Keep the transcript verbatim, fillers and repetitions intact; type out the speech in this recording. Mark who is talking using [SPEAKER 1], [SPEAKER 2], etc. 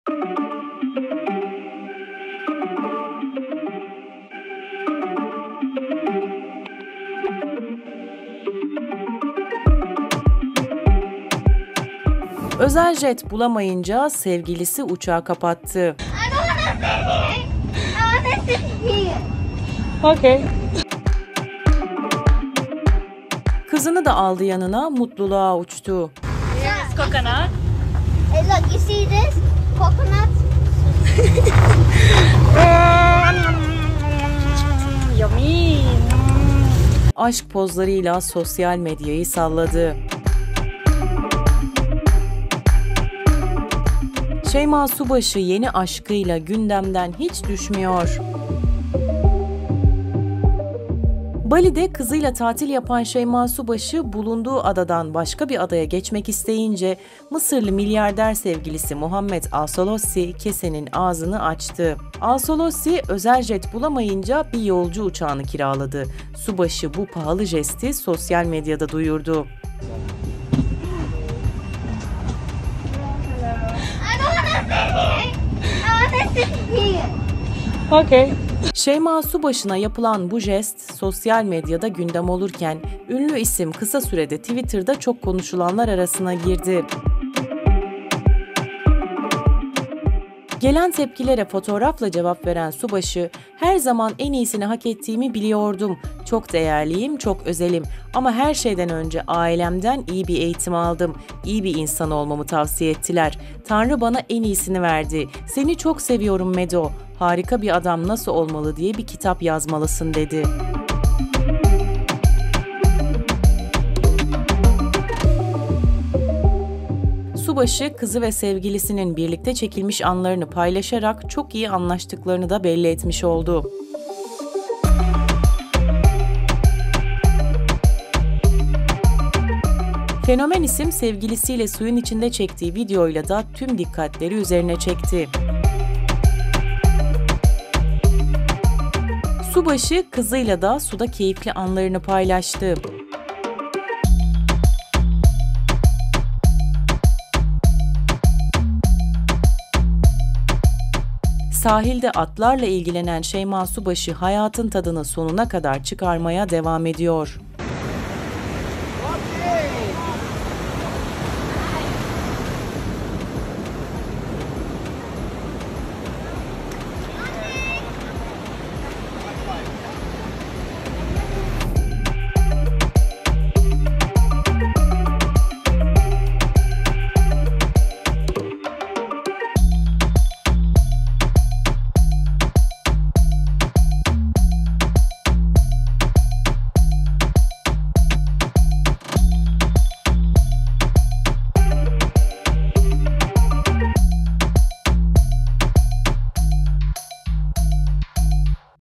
[SPEAKER 1] Özel jet bulamayınca sevgilisi uçağı kapattı.
[SPEAKER 2] Okay.
[SPEAKER 1] Kızını da aldı yanına, mutluluğa uçtu.
[SPEAKER 2] Yes, coconut.
[SPEAKER 3] Hey, look, you see this? Coconut?
[SPEAKER 2] Yummy.
[SPEAKER 1] Aşk pozlarıyla sosyal medyayı salladı. Şeyma Subaşı yeni aşkıyla gündemden hiç düşmüyor. Bali'de kızıyla tatil yapan Şeyma Subaşı bulunduğu adadan başka bir adaya geçmek isteyince Mısırlı milyarder sevgilisi Muhammed Al-Solossi kesenin ağzını açtı. Al-Solossi özel jet bulamayınca bir yolcu uçağını kiraladı. Subaşı bu pahalı jesti sosyal medyada duyurdu.
[SPEAKER 2] Okay.
[SPEAKER 1] Şeyma Subaşı'na yapılan bu jest sosyal medyada gündem olurken ünlü isim kısa sürede Twitter'da çok konuşulanlar arasına girdi. Gelen tepkilere fotoğrafla cevap veren Subaşı, "Her zaman en iyisini hak ettiğimi biliyordum. Çok değerliyim, çok özelim. Ama her şeyden önce ailemden iyi bir eğitim aldım. İyi bir insan olmamı tavsiye ettiler. Tanrı bana en iyisini verdi. Seni çok seviyorum Medo. Harika bir adam nasıl olmalı diye bir kitap yazmalısın," dedi. Subaşı, kızı ve sevgilisinin birlikte çekilmiş anlarını paylaşarak çok iyi anlaştıklarını da belli etmiş oldu. Fenomen isim sevgilisiyle suyun içinde çektiği videoyla da tüm dikkatleri üzerine çekti. Subaşı kızıyla da suda keyifli anlarını paylaştı. Sahilde atlarla ilgilenen Şeyma Subaşı hayatın tadını sonuna kadar çıkarmaya devam ediyor.